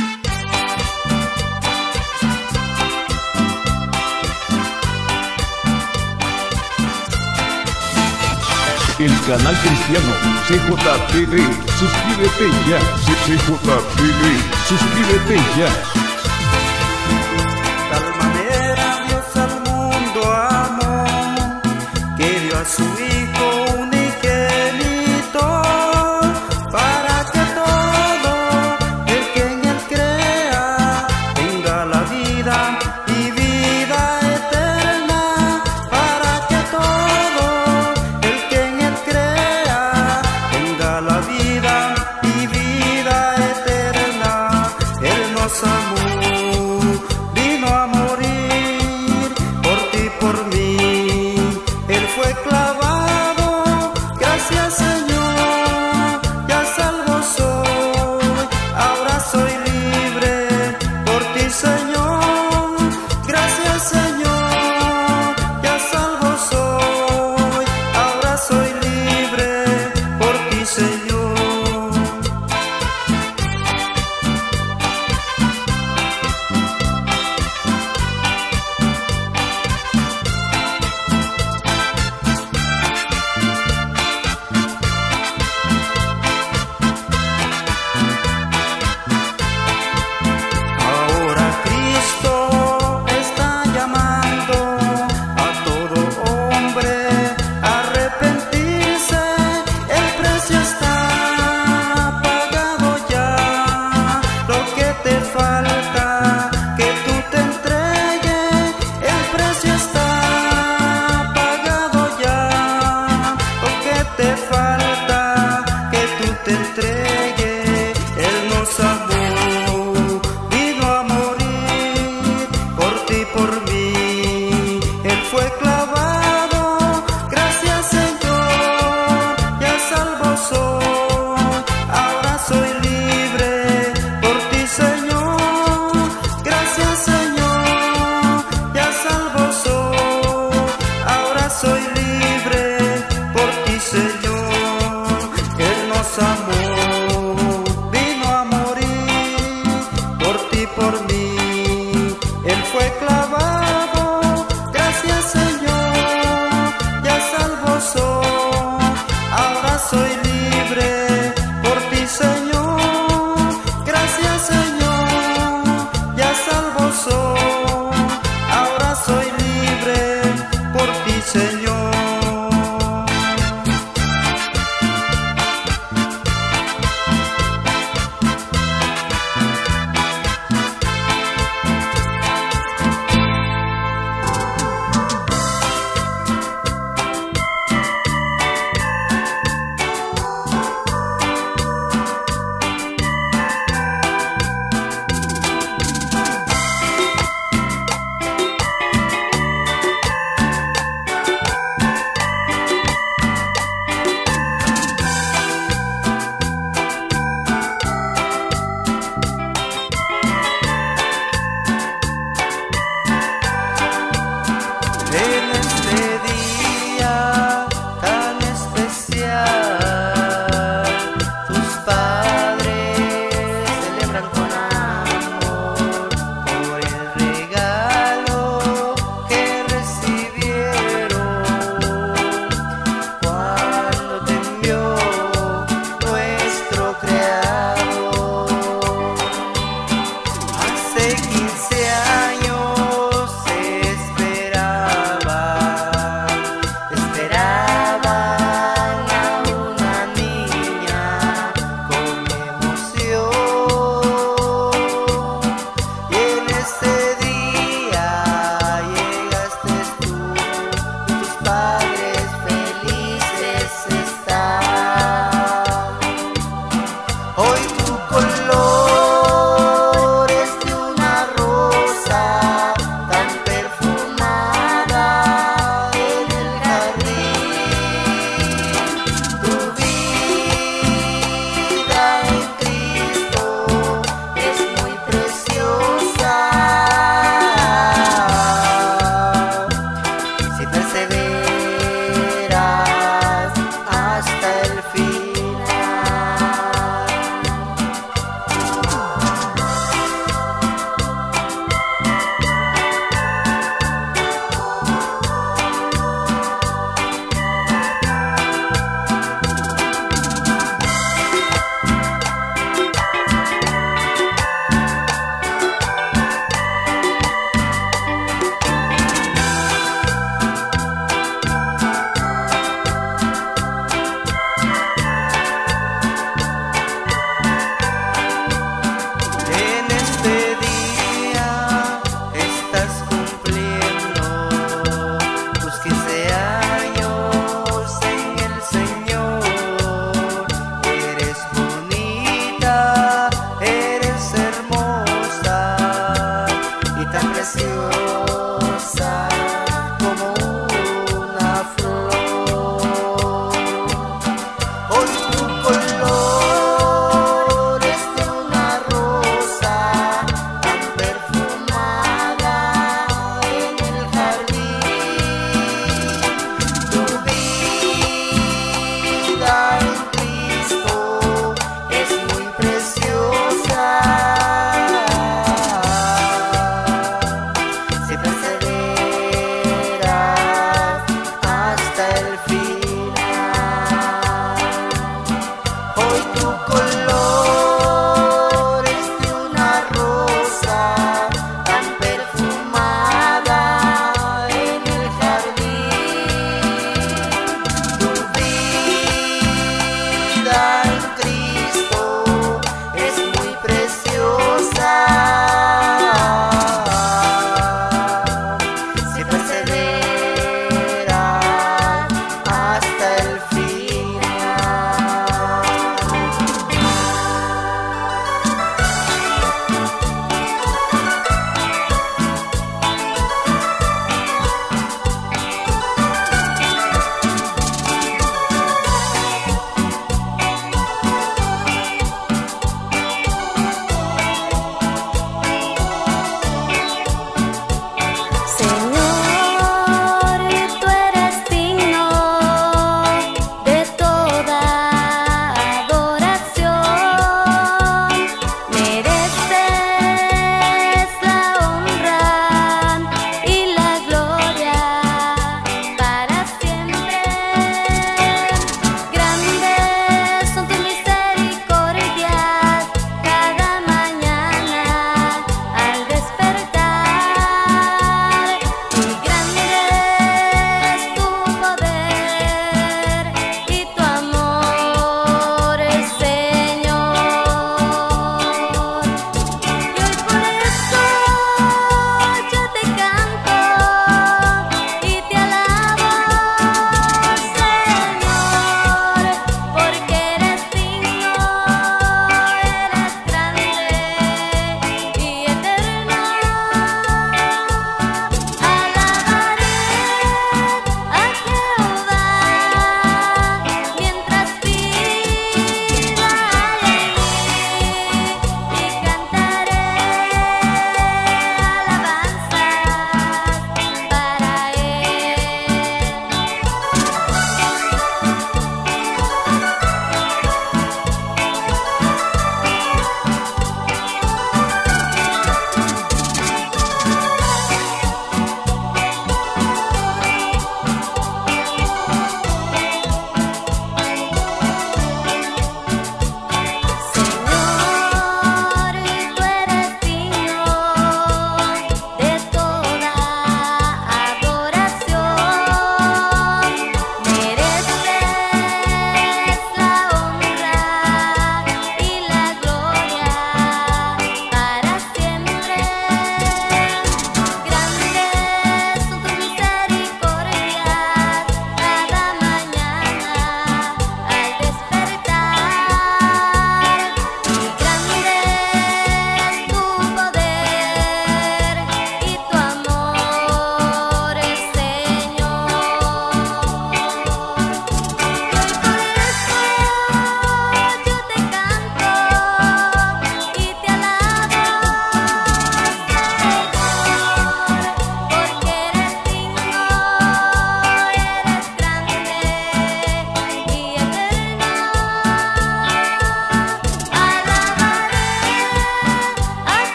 El canal cristiano CJTV, suscríbete ya. CJTV, suscríbete ya. De tal manera Dios al mundo amó, que dio a su Hijo unigénito, para que todo el que en Él crea tenga la vida y vida eterna, para que todo el que en Él crea tenga la vida y vida eterna. Él nos amó, vino a morir por ti y por mí. Él fue clavado, gracias Señor, ya salvo soy, ahora soy libre por ti Señor. Gracias Señor, ya salvo soy, ahora soy libre por ti Señor. Ahora Cristo está llamando a todo hombre a arrepentirse. El precio está pagado ya. Lo que te falta que tú te entregues. El precio está pagado ya. Lo que te falta que tú te entregues. Él nos amó, vino a morir por ti y por mí. Él fue clavado, gracias Señor, ya salvo soy, ahora soy libre por ti Señor. Gracias Señor, ya salvo soy, ahora soy libre por ti Señor. Él nos amó, vino a morir por ti y por mí. Él fue clavado, gracias Señor, ya salvo soy, ahora soy libre por ti Señor. Gracias Señor, ya salvo soy, ahora soy libre por ti Señor.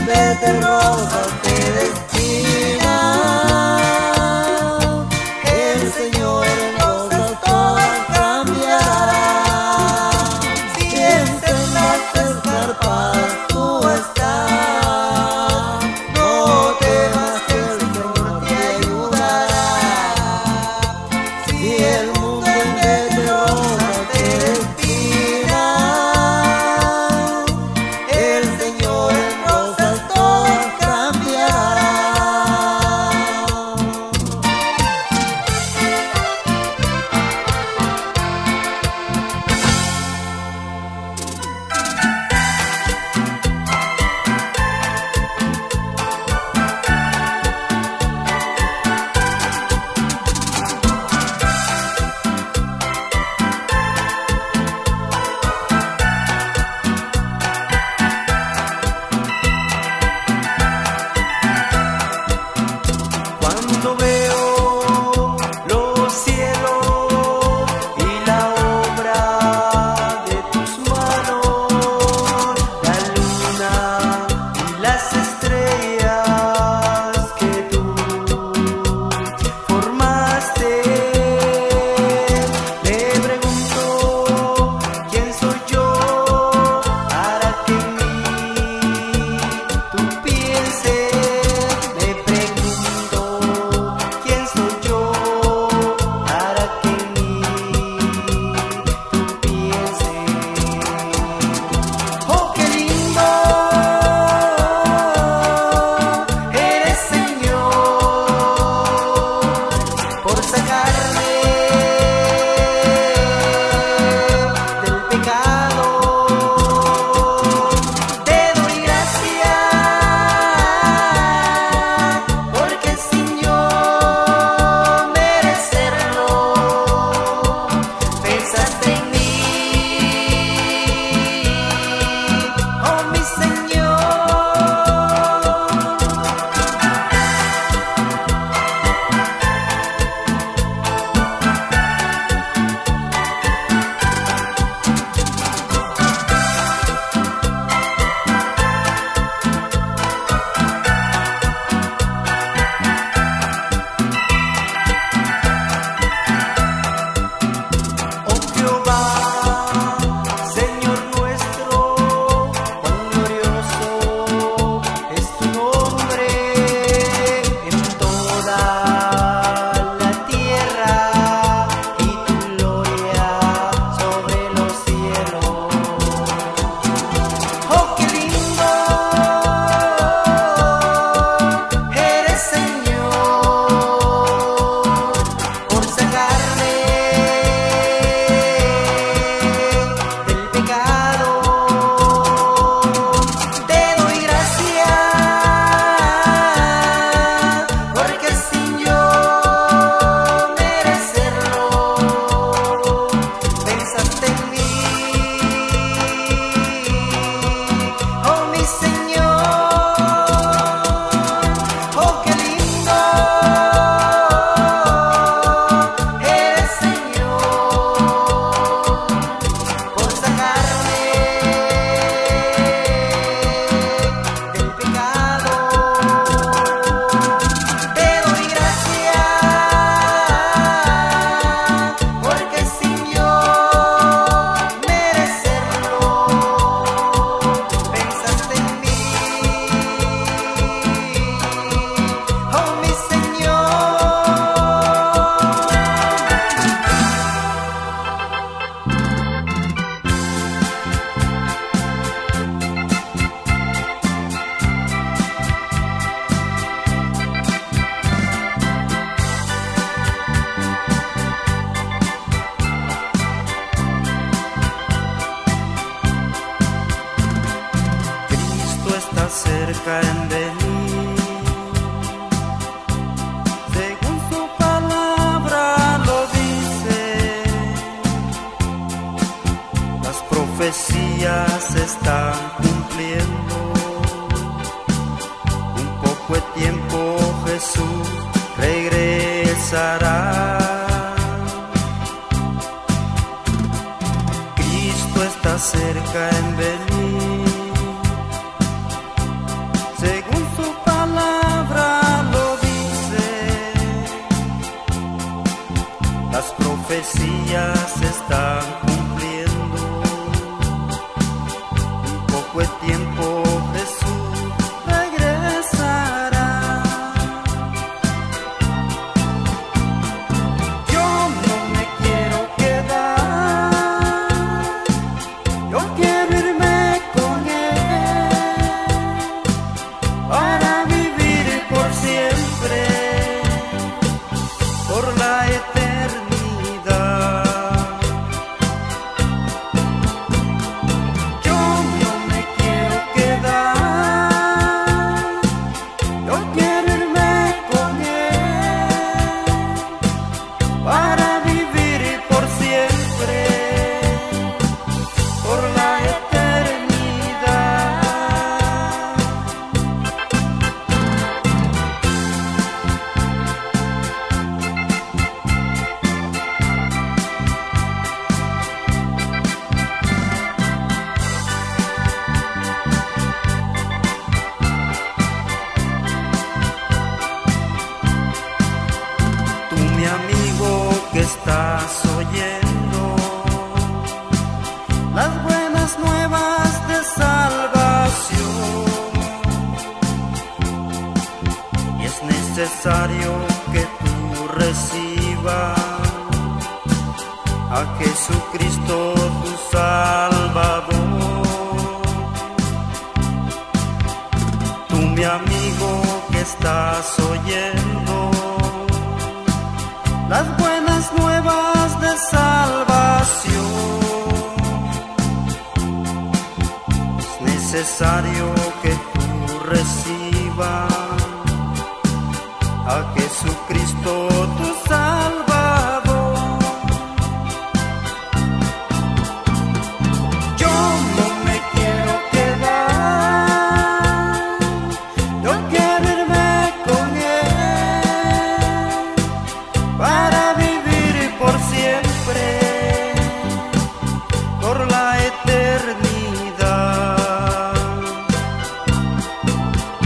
vez de rosas te destina. El Señor en rosas todas cambiará. Si en sendas escarpadas tú estás, no temas que el Señor te ayudará. Si el mundo en vez de rosas te destina, el Señor en rosas todas cambiará. Cuando veo los cielos y la obra de tus manos, la luna y las estrellas que tú formaste, me pregunto quién soy yo para que en mí tú pienses. Me pregunto quién soy yo para que en mí tú pienses. Oh, qué lindo eres, Señor, por sacarme del pecado. Te doy gracias porque sin yo merecerlo, pensaste en mí, oh mi Señor. Oh Jehová, Señor nuestro, cuán glorioso es tu nombre en toda la tierra y tu gloria sobre los cielos. Oh, qué lindo eres, Señor, por sacarme del pecado. Te doy gracias porque sin yo merecerlo, pensaste en mí, oh mi Señor. Oh, qué lindo eres, Señor, por sacarme del pecado. Te doy gracias porque sin yo merecerlo, pensaste en mí, oh mi Señor. Cristo está cerca en venir, según su palabra lo dice. Las profecías se están cumpliendo. Un poco de tiempo Jesús regresará. Cristo está cerca en venir, necesario que tú recibas a Jesucristo tu Salvador. Tú, mi amigo, que estás oyendo las buenas nuevas de salvación, es necesario que tú recibas a Jesucristo tu Salvador. Yo no me quiero quedar, yo quiero irme con Él para vivir por siempre, por la eternidad.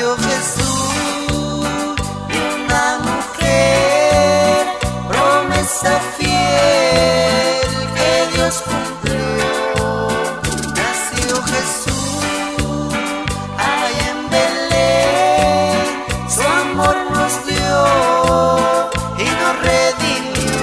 nació Jesús de una mujer, promesa fiel que Dios cumplió. Nació Jesús allá en Belén, su amor nos dio y nos redimió.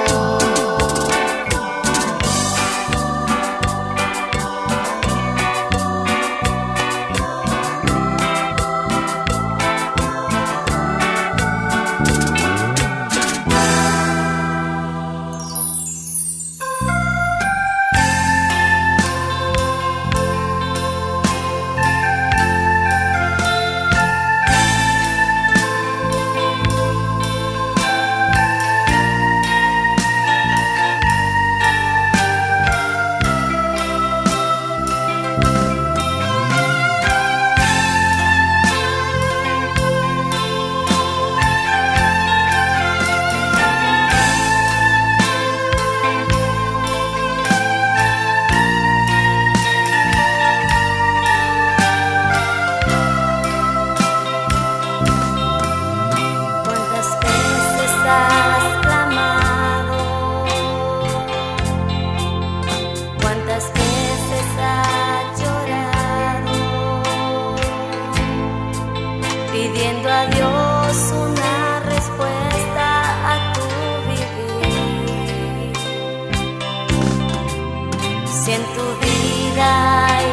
Pidiendo a Dios una respuesta a tu vivir. Si en tu vida hay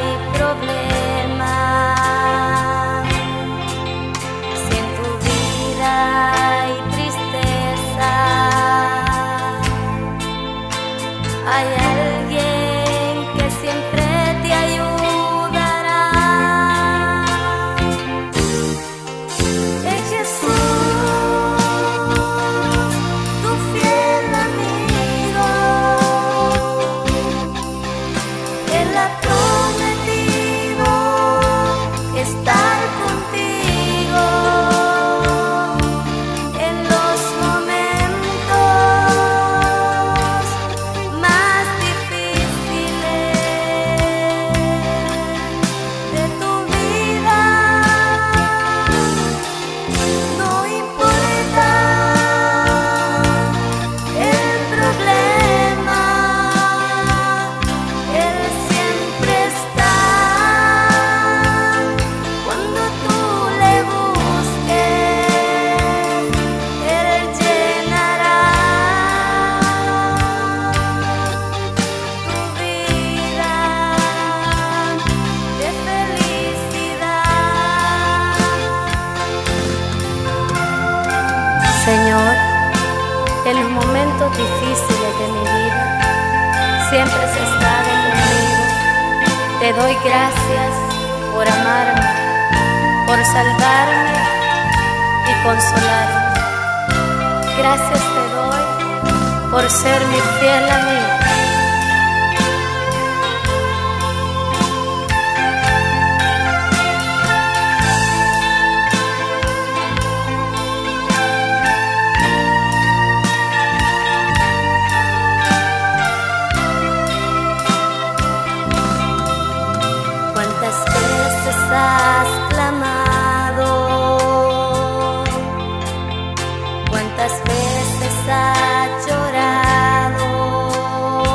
problemas, si en tu vida hay tristeza, hay alguien que siempre te ayudará. Estar contigo en los momentos más difíciles de tu vida. No importa el problema, Él siempre está. Señor, en los momentos difíciles de mi vida, siempre has estado conmigo. Te doy gracias por amarme, por salvarme y consolarme. Gracias te doy por ser mi fiel amigo. Has clamado, cuántas veces has llorado,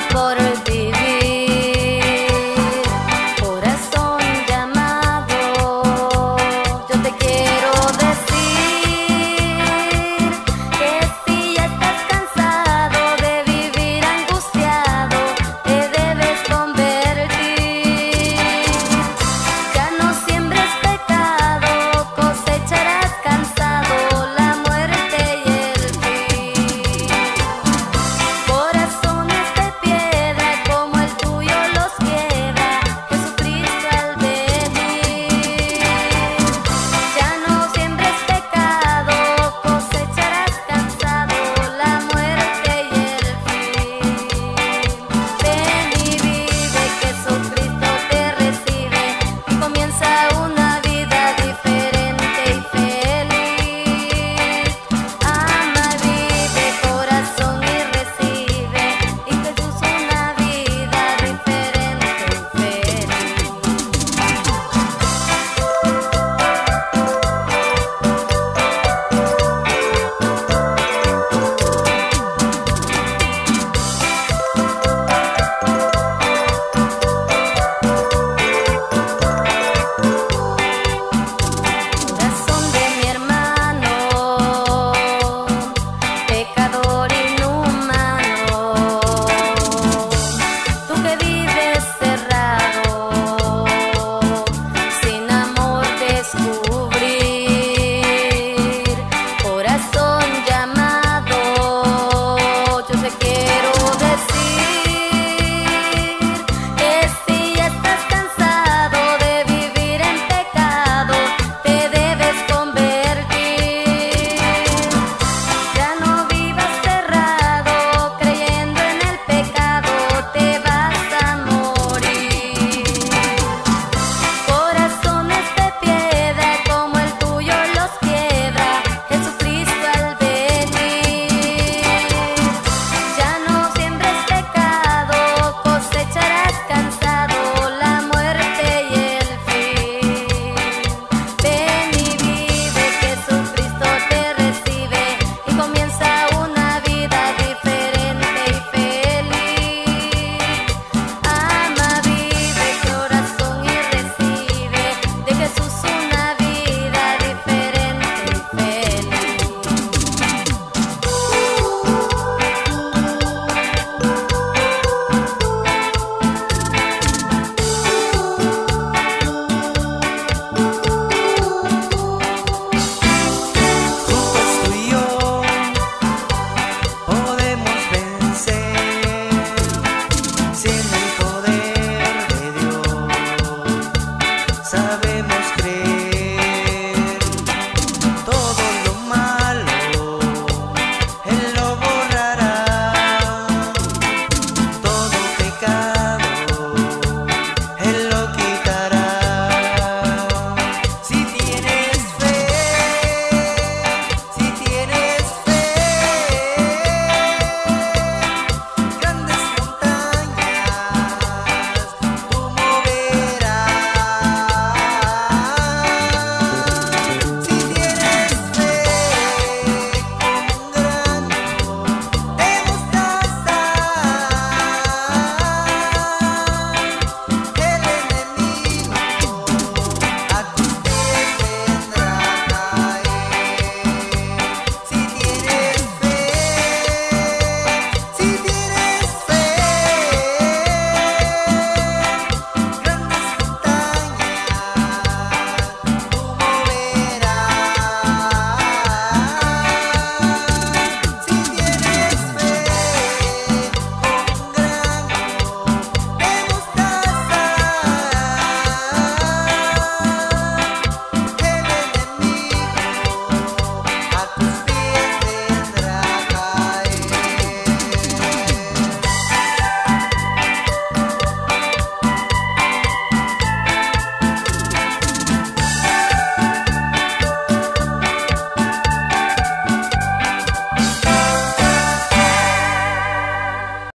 por